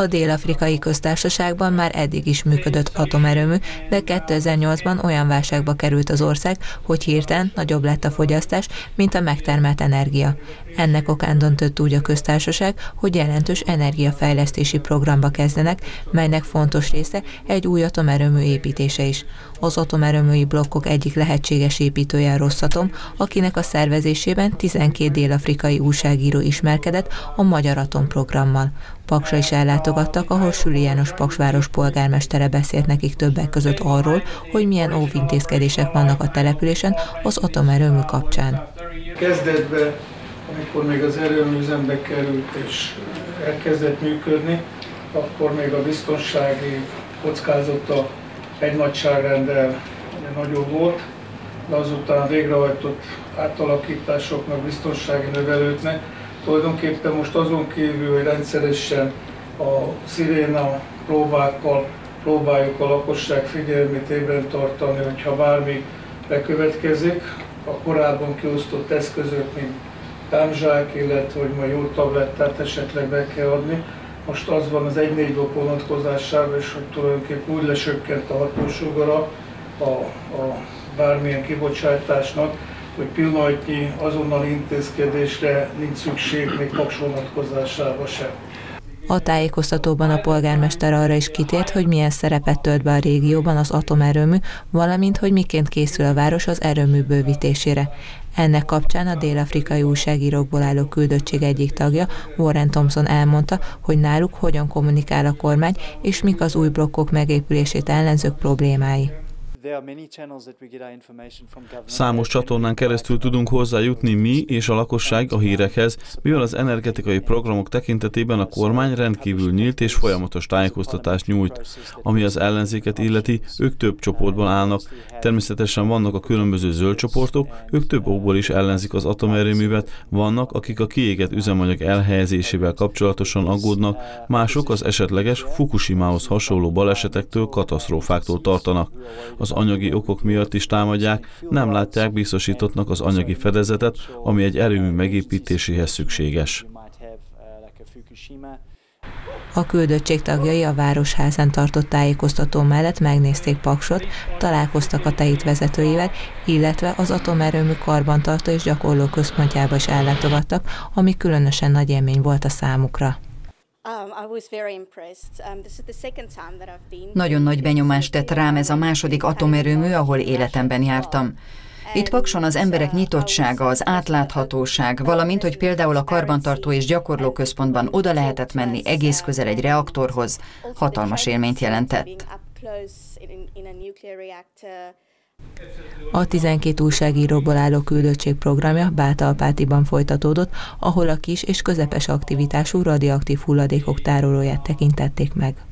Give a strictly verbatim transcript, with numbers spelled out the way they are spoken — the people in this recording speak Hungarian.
A Dél-Afrikai Köztársaságban már eddig is működött atomerőmű, de kétezer-nyolcban olyan válságba került az ország, hogy hirtelen nagyobb lett a fogyasztás, mint a megtermelt energia. Ennek okán döntött úgy a köztársaság, hogy jelentős energiafejlesztési programba kezdenek, melynek fontos része egy új atomerőmű építése is. Az atomerőműi blokkok egyik lehetséges építője a Rosszatom, akinek a szervezésében tizenkét dél-afrikai újságíró ismerkedett a Magyar Atomprogrammal. Paksra is ellátogattak, ahol Süli János Paksváros polgármestere beszélt nekik többek között arról, hogy milyen óvintézkedések vannak a településen az atomerőmű kapcsán. Kezdetben, amikor még az erőmű üzembe került és elkezdett működni, akkor még a biztonsági kockázata egy nagyságrenddel nagyobb volt, de azután végrehajtott átalakításoknak, biztonsági növelődnek, tulajdonképpen most azon kívül, hogy rendszeresen a sziréna próbákkal próbáljuk a lakosság figyelmét ébren tartani, hogyha bármi bekövetkezik, a korábban kiosztott eszközök, mint támzsák, illetve hogy majd jó tablettát esetleg be kell adni. Most az van az egy négy blokk vonatkozásában, és hogy tulajdonképpen úgy lesökkent a hatósugara a, a bármilyen kibocsátásnak, hogy pillanatnyi azonnali intézkedésre nincs szükség, még Paks vonatkozásában sem. A tájékoztatóban a polgármester arra is kitért, hogy milyen szerepet tölt be a régióban az atomerőmű, valamint hogy miként készül a város az erőmű bővítésére. Ennek kapcsán a dél-afrikai újságírókból álló küldöttség egyik tagja, Warren Thompson elmondta, hogy náluk hogyan kommunikál a kormány, és mik az új blokkok megépülését ellenzők problémái. Számos csatornán keresztül tudunk hozzájutni mi és a lakosság a hírekhez, mivel az energetikai programok tekintetében a kormány rendkívül nyílt és folyamatos tájékoztatást nyújt. Ami az ellenzéket illeti, ők több csoportban állnak. Természetesen vannak a különböző zöld csoportok, ők több okból is ellenzik az atomerőművet, vannak, akik a kiégett üzemanyag elhelyezésével kapcsolatosan aggódnak, mások az esetleges Fukushimához hasonló balesetektől, katasztrófáktól tartanak. Az anyagi okok miatt is támadják, nem látják biztosítottnak az anyagi fedezetet, ami egy erőmű megépítéséhez szükséges. A küldöttség tagjai a Városházán tartott tájékoztató mellett megnézték Paksot, találkoztak a teit vezetőivel, illetve az atomerőmű karbantartó és gyakorló központjába is ellátogattak, ami különösen nagy élmény volt a számukra. Nagyon nagy benyomást tett rám ez a második atomerőmű, ahol életemben jártam. Itt Pakson az emberek nyitottsága, az átláthatóság, valamint, hogy például a karbantartó és gyakorló központban oda lehetett menni egész közel egy reaktorhoz, hatalmas élményt jelentett. A tizenkét újságíróból álló küldöttség programja Bátalpátiban folytatódott, ahol a kis és közepes aktivitású radioaktív hulladékok tárolóját tekintették meg.